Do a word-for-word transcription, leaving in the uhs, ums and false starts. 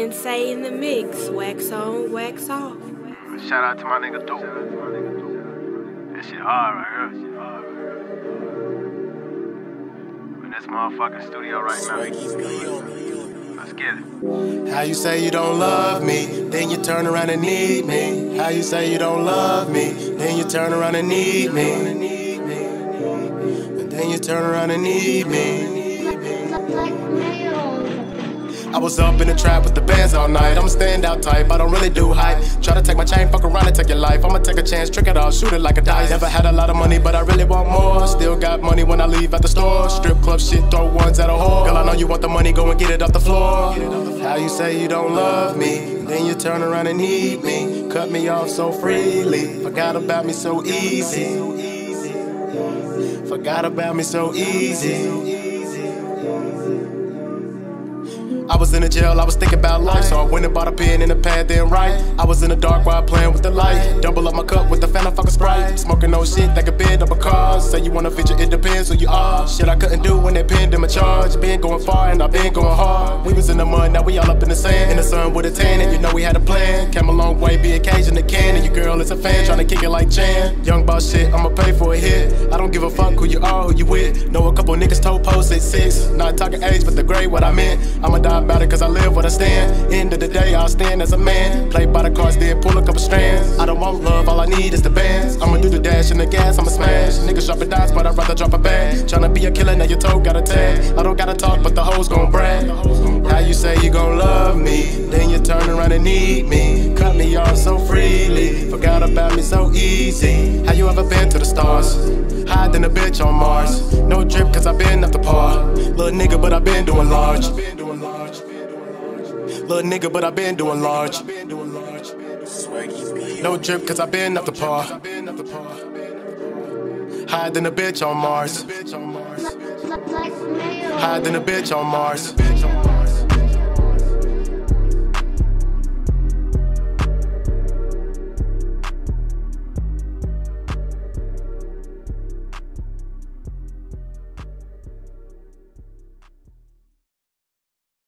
Sensei in the mix, wax on, wax off. Shout out to my nigga Duke. That shit hard right here. In this motherfucking studio right now. Let's get it. How you say you don't love me, then you turn around and need me. How you say you don't love me, then you turn around and need me. And then you turn around and need me. I was up in the trap with the bands all night. I'm a standout type, I don't really do hype. Try to take my chain, fuck around and take your life. I'ma take a chance, trick it out, shoot it like a dice. Never had a lot of money, but I really want more. Still got money when I leave at the store. Strip club shit, throw ones at a whore. Girl, I know you want the money, go and get it off the floor. How you say you don't love me, then you turn around and need me. Cut me off so freely, forgot about me so easy. Forgot about me so easy. I was in the jail, I was thinking about life, so I went and bought a pen and a pad, then write. I was in the dark while playing with the light. Double up my cup with the Fanta fucking Sprite. Smoking no shit that could bend up a car. Say you want a feature, it depends who you are. Shit I couldn't do when they pinned in my charge. Been going far and I been going hard. We was in the mud, now we all up in the sand. In the sun with a tan, and you know we had a plan. Came a long way, be occasion to can. And your girl is a fan, tryna kick it like Chan. Young boss shit, I'ma pay for a hit. I don't give a fuck who you are, who you with. Know a couple niggas told post at six. Not talking age, but the grade what I meant. I'ma die about it cause I live what I stand. End of the day, I'll stand as a man. Play by the cards, then pull a couple strands. I don't want love, all I need is the bands. I'ma do the dash and the gas, I'ma smash. Niggas dropping dimes, but I'd rather drop a bag. Tryna be a killer, now your toe got a tag. I don't gotta talk, but the hoes gon' brag. How you say you gon' love me, then you turn around and need me. Cut me off so freely, forgot about me so easy. How you ever been to the stars? Hiding a bitch on Mars. No drip cause I been up the par. Little nigga, but I been doing large. Little nigga, but I been doing large. No drip cause I been up the par. Hiding a bitch on Mars. Hiding a bitch on Mars.